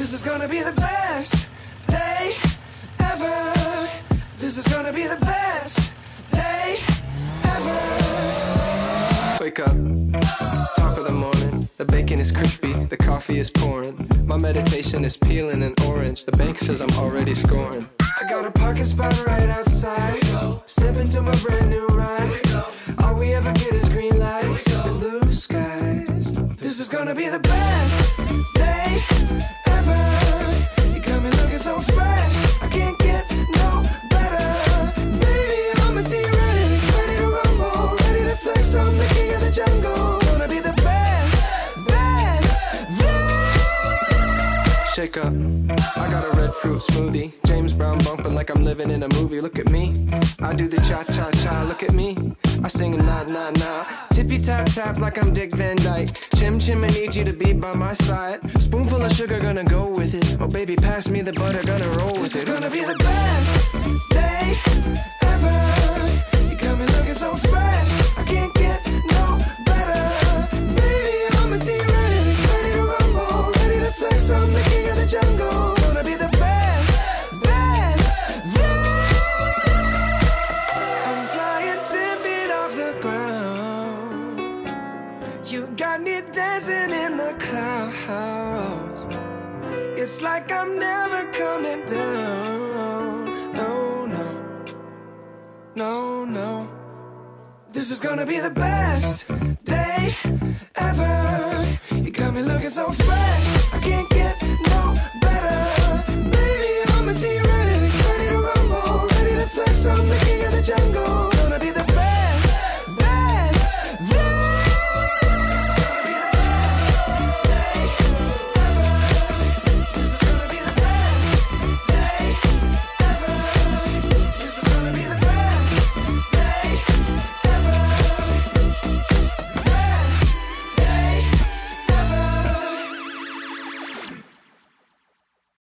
This is gonna be the best day ever. This is gonna be the best day ever. Wake up, top of the morning. The bacon is crispy, the coffee is pouring. My meditation is peeling an orange. The bank says I'm already scoring. I got a parking spot right outside. Step into my brand new ride. All we ever get is green lights and blue skies. This is gonna be the best day ever. You got me looking so fresh, I can't get no better. Baby, I'm a T-Rex, ready to rumble, ready to flex, I'm the king of the jungle. Gonna be the best. Shake up, I got a red fruit smoothie. James Brown bumping like I'm living in a movie. Look at me, I do the cha-cha-cha. Look at me, I sing a na-na-na. Tippy tap tap like I'm Dick Van Dyke. Chim Chim, I need you to be by my side. Spoonful of sugar, gonna go with it. Oh baby, pass me the butter, gonna roll with it. This is gonna be the best day ever. You got me looking so fresh, I can't get no better. Baby, I'm a T-Rex, ready to rumble, ready to flex, I'm the king of the jungle. Gonna be the best. I'm flying 10 feet off the ground. You got me dancing in the clouds. It's like I'm never coming down. No. This is gonna be the best day ever. You got me looking so fresh, I can't get